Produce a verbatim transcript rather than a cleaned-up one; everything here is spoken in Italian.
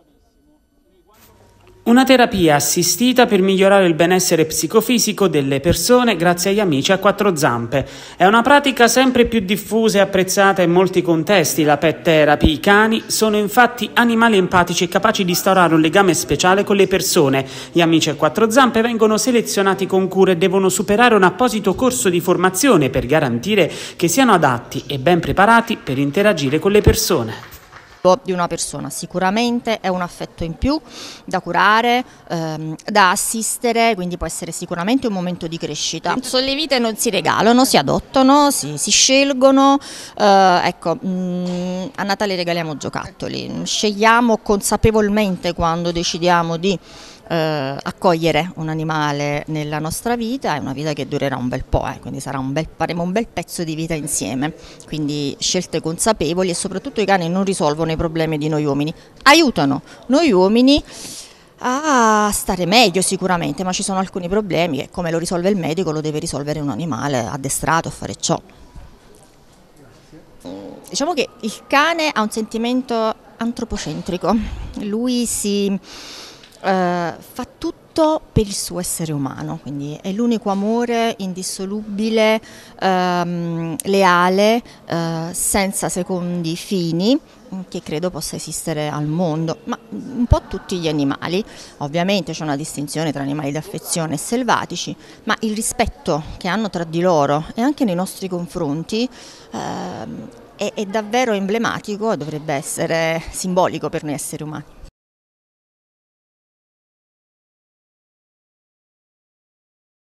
Una terapia assistita per migliorare il benessere psicofisico delle persone grazie agli amici a quattro zampe. È una pratica sempre più diffusa e apprezzata in molti contesti, la pet therapy. I cani sono infatti animali empatici e capaci di instaurare un legame speciale con le persone. Gli amici a quattro zampe vengono selezionati con cura e devono superare un apposito corso di formazione per garantire che siano adatti e ben preparati per interagire con le persone. Di una persona sicuramente è un affetto in più da curare, ehm, da assistere, quindi può essere sicuramente un momento di crescita. Le vite non si regalano, si adottano, si, si scelgono, eh, ecco, mh, a Natale regaliamo giocattoli, scegliamo consapevolmente quando decidiamo di eh, accogliere un animale nella nostra vita, è una vita che durerà un bel po', eh, quindi sarà un bel, faremo un bel pezzo di vita insieme, quindi scelte consapevoli, e soprattutto i cani non risolvono i problemi di noi uomini, aiutano noi uomini a stare meglio sicuramente, ma ci sono alcuni problemi che, come lo risolve il medico, lo deve risolvere un animale addestrato a fare ciò. Diciamo che il cane ha un sentimento antropocentrico, lui si Uh, fa tutto per il suo essere umano, quindi è l'unico amore indissolubile, um, leale, uh, senza secondi fini, che credo possa esistere al mondo, ma un po' tutti gli animali. Ovviamente c'è una distinzione tra animali d'affezione e selvatici, ma il rispetto che hanno tra di loro e anche nei nostri confronti uh, è, è davvero emblematico e dovrebbe essere simbolico per noi esseri umani.